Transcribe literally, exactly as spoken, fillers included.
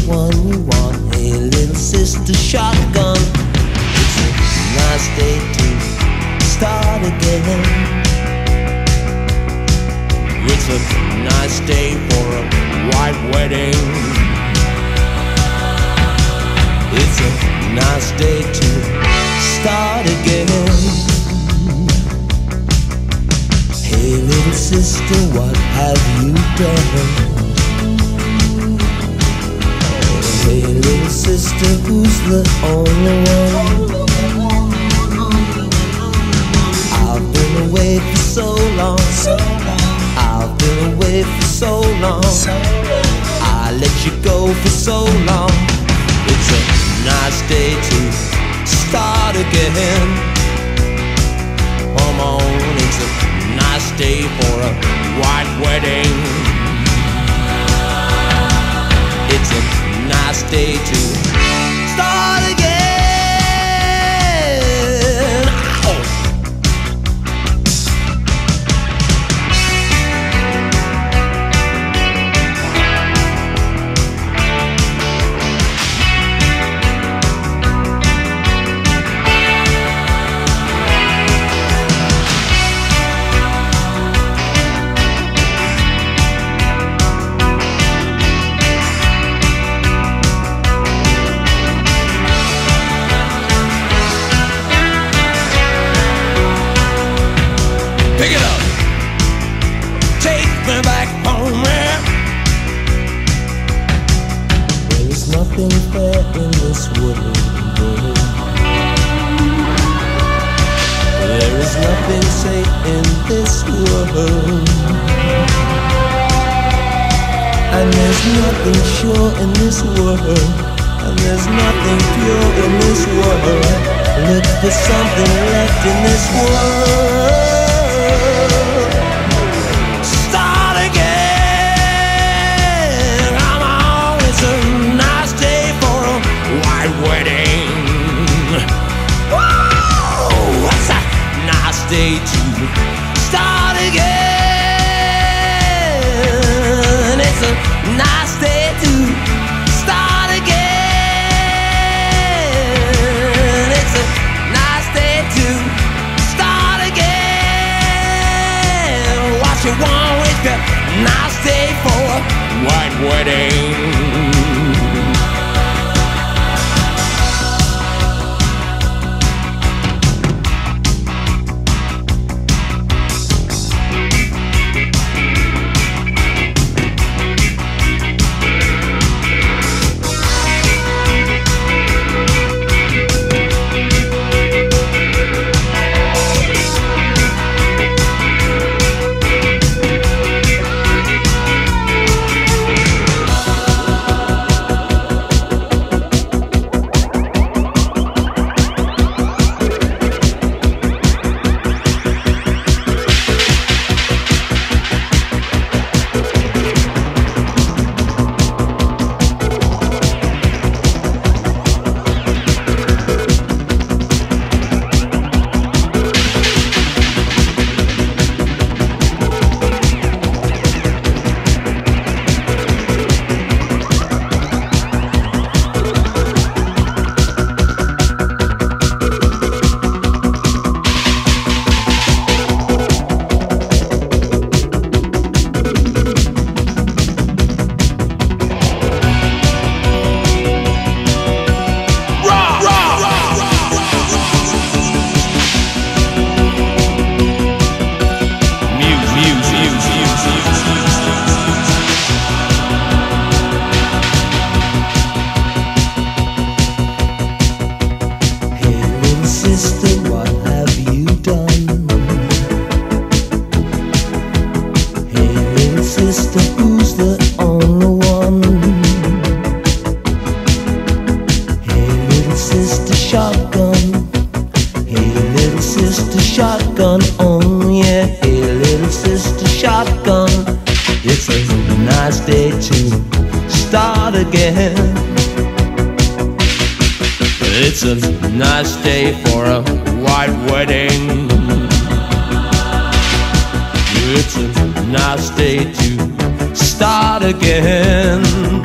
one you want. Hey, little sister shotgun. It's a nice day to start again. It's a nice day for a white wedding. It's a nice day to start again. Hey, little sister, what have you done? Hey, little sister, who's the only one? I've been away for so long. I've been away for so long. I let you go for so long. It's a nice day to start again. Come on, it's a nice day for a white wedding. It's a nice day to start again. Ow. Pick it up, take me back home, man. There is nothing fair in this world. There is nothing safe in this world. And there's nothing sure in this world. And there's nothing pure in this world. Look for something left in this world. Wedding. Whoa, it's a nice day to start again. It's a nice day to start again. It's a nice day to start again. What you want with a nice day for a white wedding. Shotgun, oh yeah, hey little sister shotgun. It's a nice day to start again. It's a nice day for a white wedding. It's a nice day to start again.